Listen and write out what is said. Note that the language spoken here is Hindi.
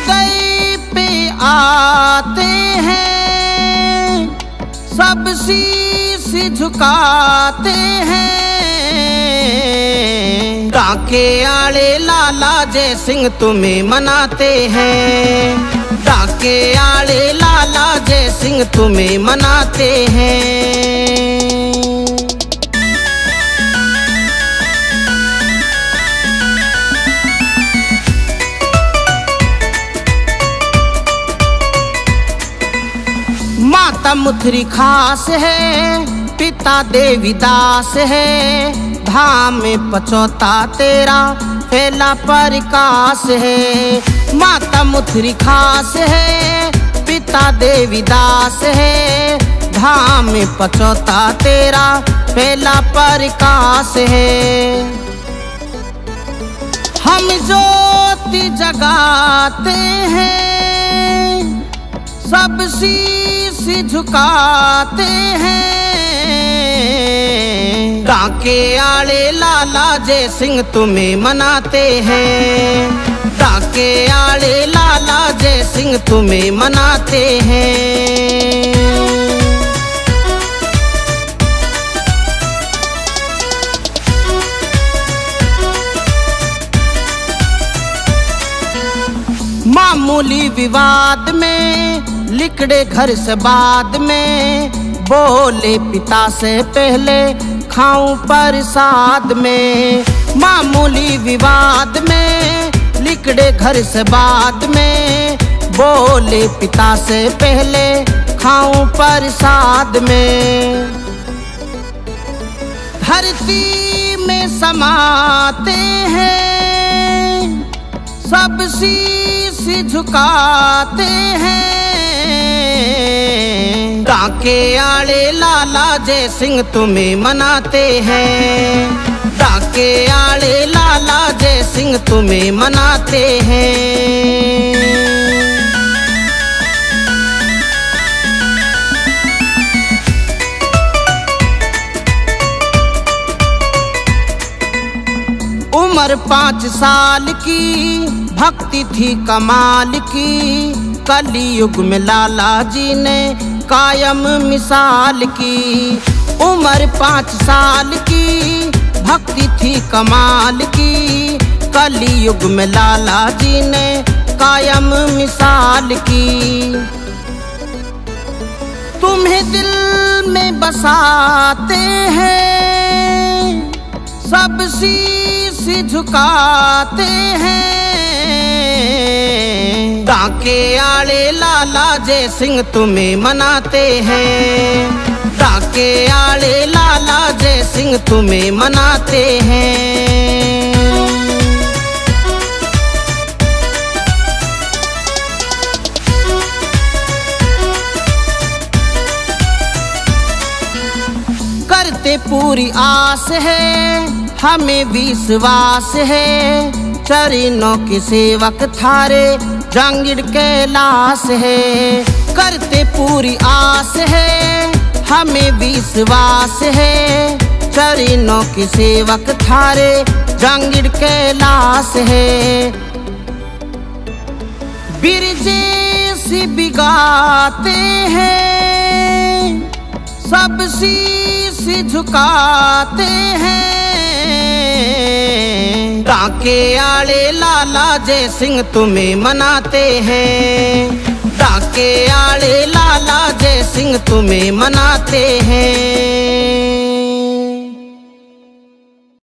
गए पे आते हैं, सब शीश झुकाते हैं। डाके आले लाला जय सिंह तुम्हें मनाते हैं, डाके आले लाला जय सिंह तुम्हें मनाते हैं। माता मुथरी खास है, पिता देवीदास है, धाम में पचौता तेरा फैला प्रकाश है। माता मुथरी खास है, पिता देवीदास है, धाम में पचौता तेरा फैला प्रकाश है। हम ज्योति जगाते हैं, सब शीश झुकाते हैं। डाके आले लाला जय सिंह तुम्हें मनाते हैं, डाके आले लाला जय सिंह तुम्हें मनाते हैं। मामूली विवाद में लिकड़े घर से बाद में, बोले पिता से पहले खाऊं प्रसाद में। मामूली विवाद में लिकड़े घर से बाद में, बोले पिता से पहले खाऊं प्रसाद में। धरती में समाते हैं, सब शीश झुकाते हैं। डाके आले लाला जय सिंह तुम्हें मनाते हैं, डाके आले लाला जय सिंह तुम्हें मनाते हैं। उम्र 5 साल की, भक्ति थी कमाल की, कलयुग में लाला जी ने कायम मिसाल की। उम्र 5 साल की, भक्ति थी कमाल की, कलयुग में लाला जी ने कायम मिसाल की। तुम्हें दिल में बसाते हैं, सब शीश झुकाते हैं। डाके आले लाला जय सिंह तुम्हें मनाते हैं, डाके आले लाला जय सिंह तुम्हें मनाते हैं। करते पूरी आस है, हमें विश्वास है, चरणों के सेवक थारे जांगिड़ कैलाश है। करते पूरी आस है, हमें विश्वास है, चरणों के सेवक थारे जांगिड़ कैलाश है। बिरजेश बिगाते हैं, सब शीश झुकाते हैं। डाके आले लाला जय सिंह तुम्हें मनाते हैं, डाके आले लाला जय सिंह तुम्हें मनाते हैं।